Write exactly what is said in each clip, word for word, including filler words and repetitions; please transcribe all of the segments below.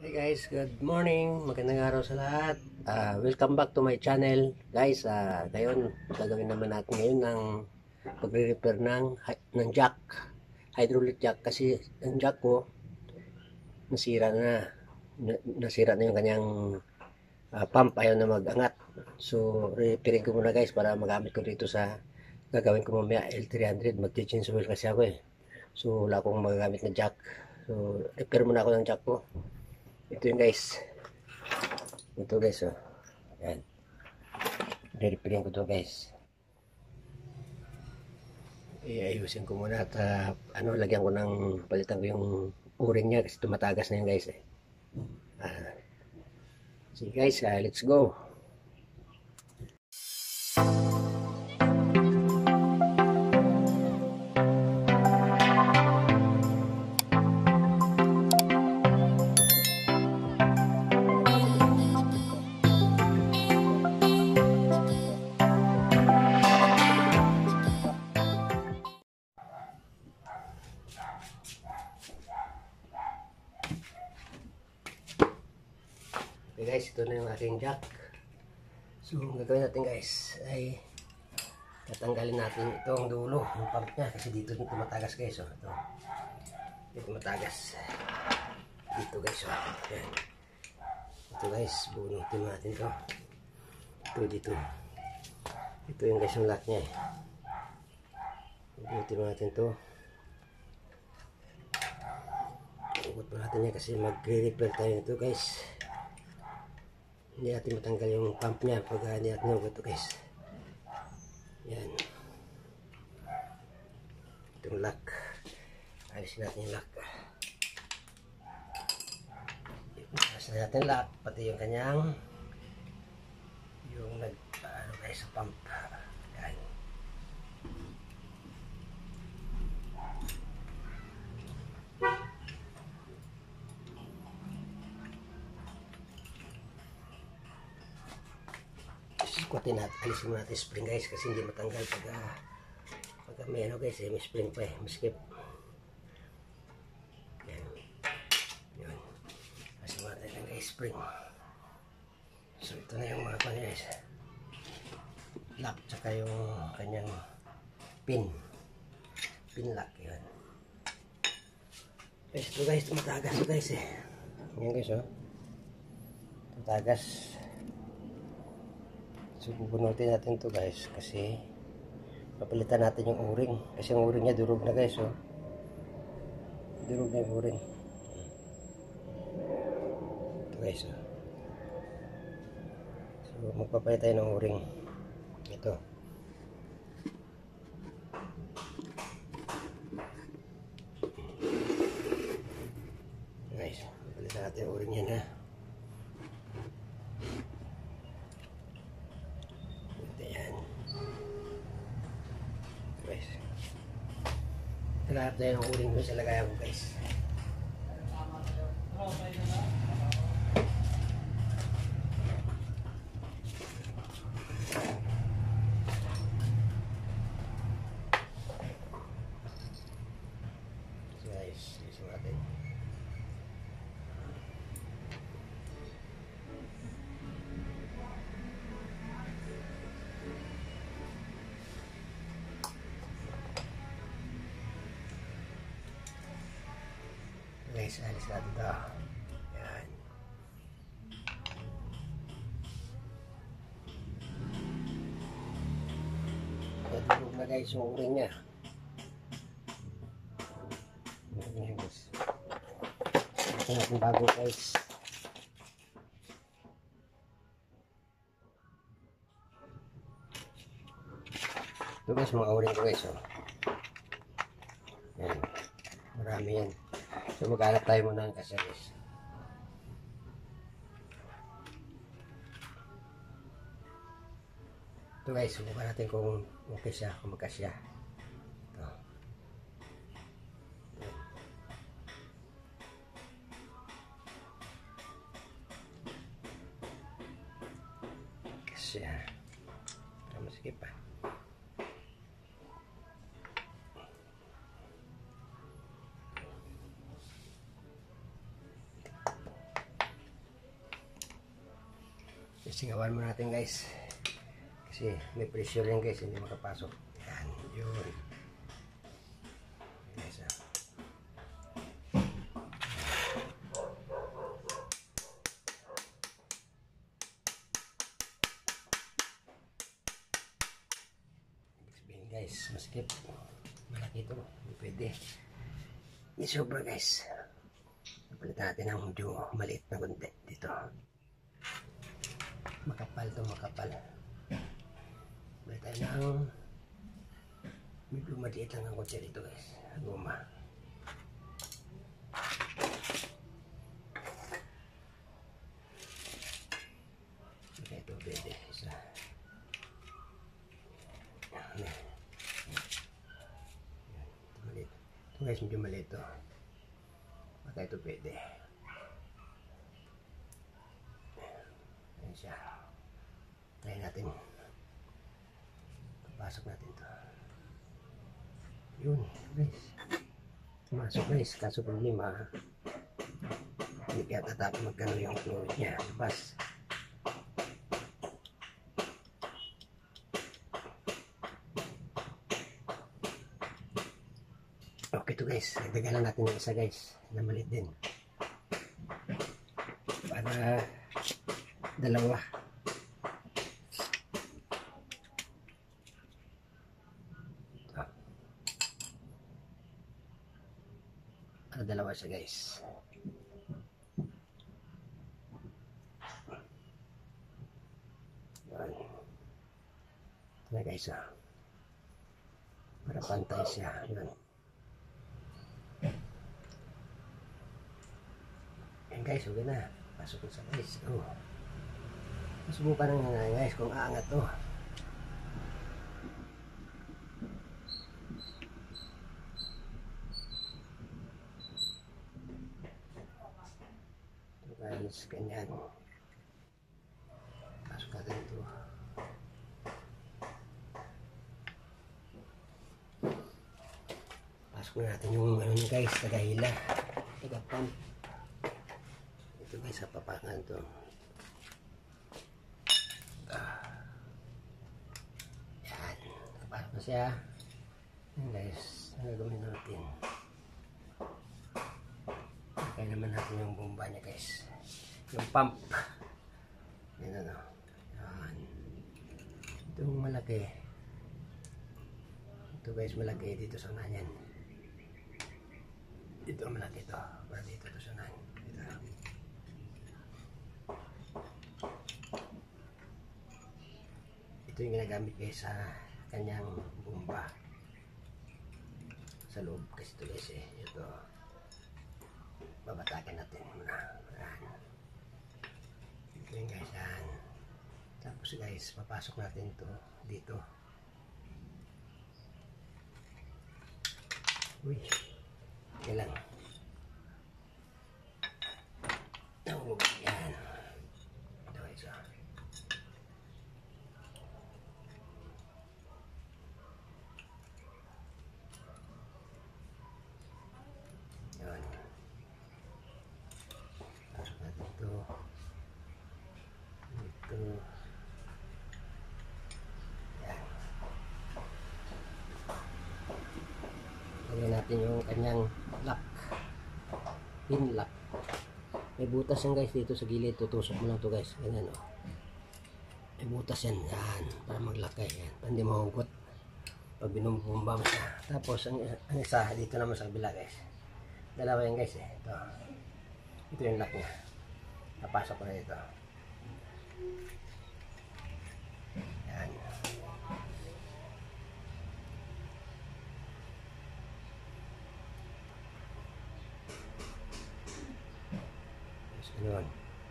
Hey guys, good morning. Magandang araw sa lahat. Ah, welcome back to my channel. Guys, ah, ngayon gagawin naman natin ngayon ng pagre-repair ng ng jack, hydraulic jack, kasi ang jack ko nasira na. Nasira na yung kanyang ah, pump, ayaw na mag-angat. So, repairing ko muna guys para magamit ko dito sa gagawin ko mamaya L three hundred. Mag-change oil kasi ako eh. So, wala akong magagamit na jack. So, repair muna ako ng jack ko. Ito yun guys. Ito guys, oh. Yan. Re-repairing ko to guys. Iayusin ko muna at uh, ano, lagyan ko ng, palitan ko yung o-ring niya kasi tumatagas na yun guys eh. Uh, sige guys, uh, let's go. Okay guys, ito na yung aking jack. So, ang gagawin natin guys ay tatanggalin natin itong dulo ng pump niya kasi dito dito tumatagas guys, oh. Ito. Dito tumatagas. Dito guys, oh. Yan. Ito guys, bunutin natin to. Ito dito. Ito yung guys yung lock niya eh. Bunutin natin to. Ugot pa natin niya kasi mag-repair tayo nito guys. Hindi natin matanggal yung pump niya pag hindi natin yung ito guys. Yan. Itong lock. Alisin natin yung lock. Alisin natin yung lock. Pati yung kanyang yung nag ano guys sa pump. Yan. Squatin natin, alisin mo natin spring guys kasi hindi matanggal pag uh, pag may ano guys eh, may spring pa eh, may skip. Yan. Yun. Alisin mo natin ang guys spring. So ito na yung mga pa guys. Lock tsaka yung kanyang pin. Pin lock yun. Guys ito guys, tumatagas ito guys eh. Yan guys oh. Tumatagas. So bubunutin natin to guys kasi papalitan natin yung o-ring kasi yung o-ring niya durog na guys, oh. Durog na yung o-ring. Ito guys, oh. So magpapalit tayo ng o-ring. Ito. Guys, papalitan natin yung o-ring yan ha. Lahat na yung uling ko sa lagayan ko guys. So guys, isin natin. Guys, alis natin ito. Yan. Natulog na guys yung uring niya. Yan guys. Ito natin bago guys. Ito guys, mga uring ko guys. Oh. Yan. Marami yan. So maghanap tayo muna ng kasya guys. Ito guys, subukan natin kung okay siya, kung magkasya. Ito. Kasya. Tama, sige pa. Singawan mo natin guys. Kasi may pressure yan guys, hindi makapasok. Yan, yun. Guys, ah. Guys, maskip malaki ito, hindi pwede i-sobra guys. Napalitan natin ng medyo maliit na konti dito. Makapal to, makapal. Balik tayo ng medyo maliit lang ang konti dito guys, guma. Okay, ito pwede isa. Ito guys, medyo maliit to. Baka ito pwede. Ayan siya. Try natin. Papasok natin to. Yun guys. Masok guys. Kaso problema, hindi kaya tatapos magkano yung close niya. Labas. Okay to guys, nagdagalan natin ng isa guys, na maliit din. Para dalawa. Ah. Para dalawa siya guys. Yan. Ito na guys ah. Para pantay siya. Yan. Ayan guys, okay na. Pasok ko sa guys. Oh. Masubukan na nga guys kung aangat to. Ito guys, ganyan. Pasok natin ito. Pasok natin yung ano guys, tagahila. Tagapump. Ito guys, sa papangan to. Ah. Yan. Kapasok na siya. Yan guys, ang gagawin natin. Kaya naman natin yung bomba niya guys. Yung pump. Yan ano. Yan. Itong malaki. Ito guys, malaki dito sa nanyan. Dito malaki ito. Para dito to sa nanyan. Dito. Ito yung ginagamit guys sa kanyang bomba sa loob kasi ito guys eh. Ito babatakin natin muna. Ayan. Ito yung guys yan. Tapos guys papasok natin ito dito. Uy, yan lang. Nahulog yan. Ito guys ah. Ito. Yan. Lagyan natin yung kanyang lock. Pin lock. May butas yan guys dito sa gilid. Tutusok mo lang to guys. Ganyan o. Oh. May butas yan. Yan. Para maglakay. Yan. Para hindi mahugot. Pag binumbumba mo siya. Tapos ang, ang isa dito naman sa kabila guys. Dalawa yan guys eh. Ito. Ito yung lock niya. Napasok ko na dito. Yan. Tapos ganun.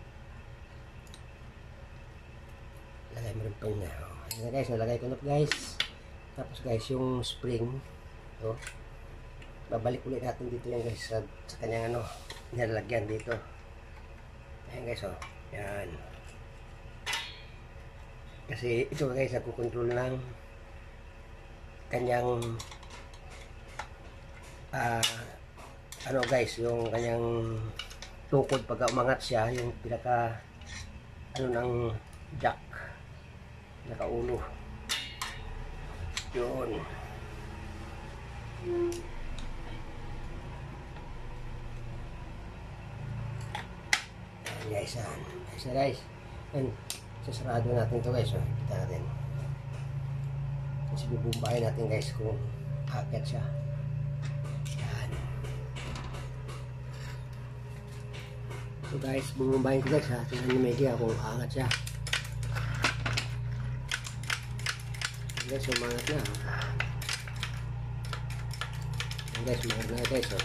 Lagay mo rin pa yun. Ayan na guys, nalagay ko na guys. Tapos guys, yung spring. Oh, babalik ulit natin dito yan guys. Sa, sa kanyang ano, nilalagyan dito. Ayan guys oh. Yan. Kasi ito guys, nagkukontrol ng kanyang uh, ano guys, yung kanyang tukod pagka umangat siya, yung pinaka ano ng jack. Nakaulo. Yun. Ayan guys, yan. Guys, na guys. Yan. Sasarado natin to guys. Oh. Kita natin. Kasi bubumbahin natin guys kung akit siya. Yan. So guys, bubumbahin ko guys ha. Tingnan niyo may kaya kung angat siya. Yan guys, umangat na. Yan guys, umangat na guys. Oh.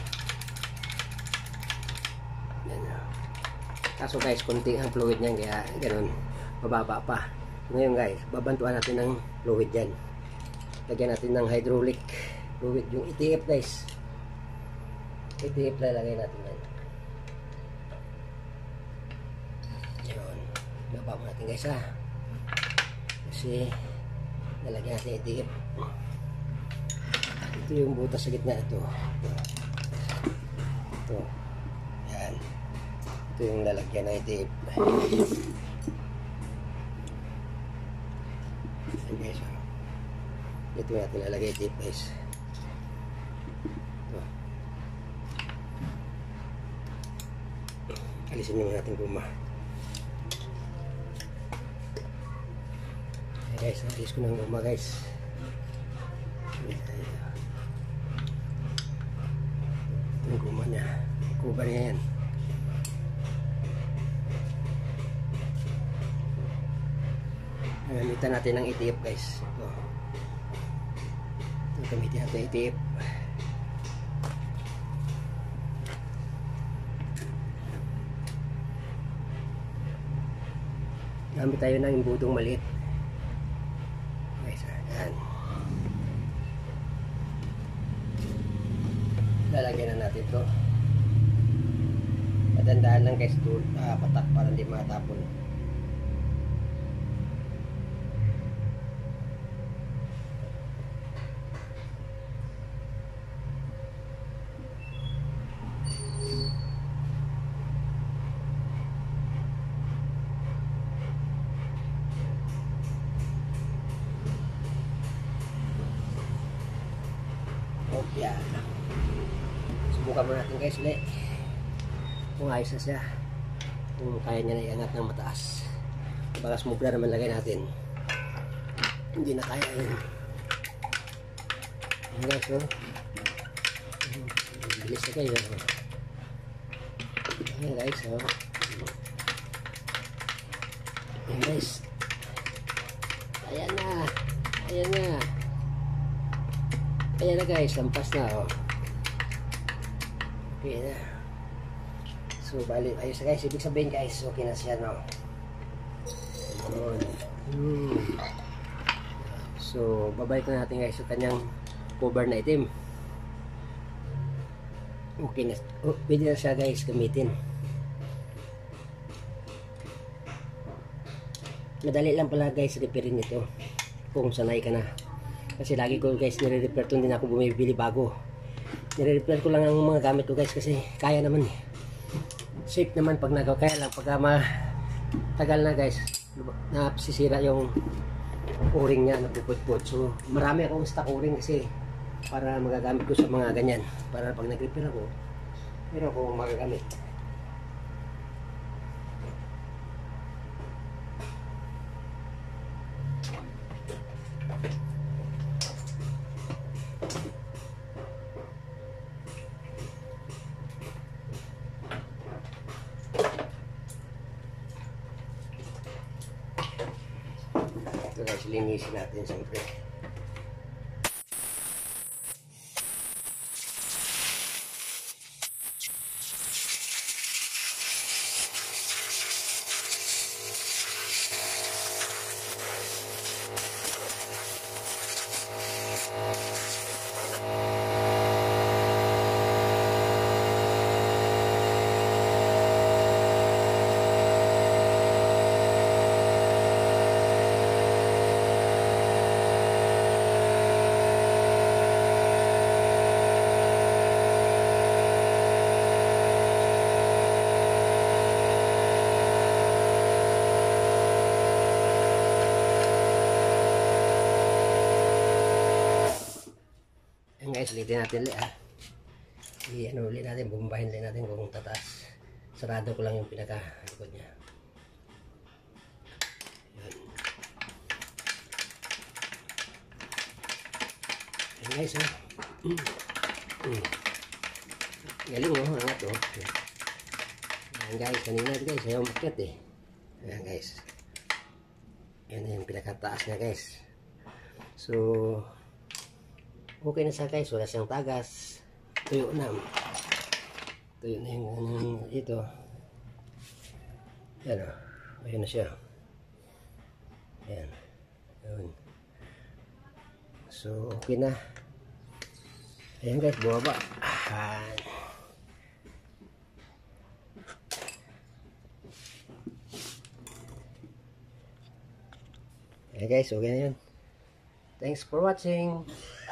Yan. Kaso guys, konting ang fluid niyan kaya ganun. Mababa pa. Ngayon guys, babantuan natin ng fluid dyan. Lagyan natin ng hydraulic fluid, yung E T F guys. E T F lalagay natin yan. Yun. Baba mo natin guys ha. Kasi lalagyan natin E T F. Ito yung butas sa gitna. Ito. Ito. Yan. Ito yung lalagyan ng E T F. Yan guys. Ito natin lalagay E T F guys. Ito. Alisin naman natin guma. Ayan guys, alis ko ng guma guys. Ito yung guma niya. Cover niya yan. Gamitan natin ng E T F guys. Ito. Ito gamitin natin E T F. Gamit tayo ng imbutong maliit. Guys, ayan. Lalagyan na natin ito. Patandaan lang guys, ito, uh, patak para hindi matapon. Yan. Subukan mo natin guys ulit kung ayos na siya, kung kaya niya na iangat ng mataas. Baka smubla naman lagay natin, hindi na kaya yun. Yan guys, oh. Bilis na kayo. Yan guys, oh. Yan guys, ayan na, ayan na. Ayan na guys, lampas na oh. Okay na. So bali, ayos na guys, ibig sabihin guys, okay na siya no. Hmm. So babalik na natin guys sa kanyang cover na itim. Okay na, oh, pwede na siya guys gamitin. Madali lang pala guys repairin ito kung sanay ka na. Kasi lagi ko guys nire-repair ito, hindi na ako bumibili bago. Nire-repair ko lang ang mga gamit ko guys kasi kaya naman eh. Safe naman pag nagawa. Kaya lang pag matagal na guys, nasisira yung o-ring niya, napuput-put. So marami akong stock o-ring kasi para magagamit ko sa mga ganyan. Para pag nag-repair ako, meron akong magagamit. Ito guys, linisin natin siyempre. guys, ulitin natin ulit ha. I-ano ulit natin, bumbahin ulit natin kung tataas. Sarado ko lang yung pinaka likod niya. Yan. Yan guys ha. Mm. Mm. Galing oh, angat oh. Yan guys, kanina guys, ayaw makikat eh. Yan guys. Yan yung pinakataas niya guys. So, okay na siya guys, wala siyang tagas. Tuyo na. Tuyo na yung um, ito. Yan o. Ayun na siya. Yan. Ayun. So, okay na. Ayan guys, bumaba. Ayan. Ayan guys, okay na yun. Thanks for watching.